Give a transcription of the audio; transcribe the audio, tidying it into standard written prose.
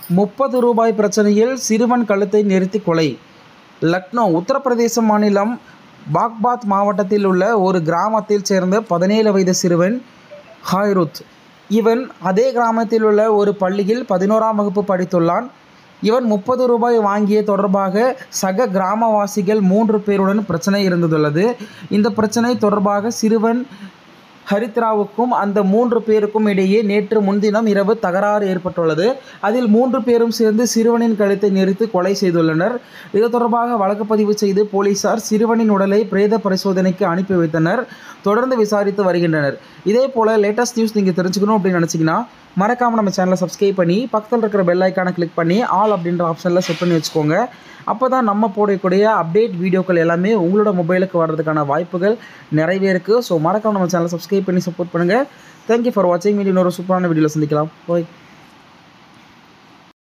ரூபாய் பிரச்சனையில் சிறுவன் கழுத்தை நெரித்து கொலை. லக்னோ உத்தரப்பிரதேச மாநிலம் பாக்பாத் மாவட்டத்தில் உள்ள ஒரு கிராமத்தில் சேர்ந்த 17 வயது சிறுவன் ஹாய்ருத். இவன் அதே கிராமத்தில் உள்ள ஒரு பள்ளியில் 11ஆம் வகுப்பு படித்துள்ளான். இவன் ரூபாய் வாங்கிய தொடர்பாக சக கிராமவாசிகள் 3 பேருடன் பிரச்சனை இருந்துள்ளது. இந்த பிரச்சனை தொடர்பாக சிறுவன் ஹரித்ராவுக்கும் அந்த 3 பேருக்கும் இடையே நேற்று முன்தினம் இரவு தகராறு ஏற்பட்டுள்ளது. அதில் 3 பேரும் சேர்ந்து சிறுவனின் கழுத்தை நெரித்து கொலை செய்துள்ளனர். இது தொடர்பாக வழக்கு பதிவு செய்து போலீசார் சிறுவனின் உடலை பிரேத பரிசோதனைக்கு அனுப்பி வைத்தனர். தொடர்ந்து விசாரித்து வருகின்றனர். இதே போல் லேட்டஸ்ட் நியூஸ் நீங்கள் தெரிஞ்சுக்கணும் அப்படின்னு நினச்சிங்கன்னா மறக்காமல் நம்ம சேனலை சப்ஸ்கிரைப் பண்ணி பக்கத்தில் இருக்கிற பெல் ஐக்கானை கிளிக் பண்ணி ஆல் அப்படின்ற ஆப்ஷனில் செட் பண்ணி வச்சுக்கோங்க. அப்போ தான் நம்ம போடக்கூடிய அப்டேட் வீடியோக்கள் எல்லாமே உங்களோட மொபைலுக்கு வர்றதுக்கான வாய்ப்புகள் நிறையவே இருக்குது. ஸோ மறக்காமல் நம்ம சேனலை சப்ஸ்கிரைப் பண்ணி சப்போர்ட் பண்ணுங்கள். தேங்க்யூ ஃபார் வாட்சிங். இன்னொரு சூப்பரான வீடியோவில் சந்திக்கலாம். பாய்.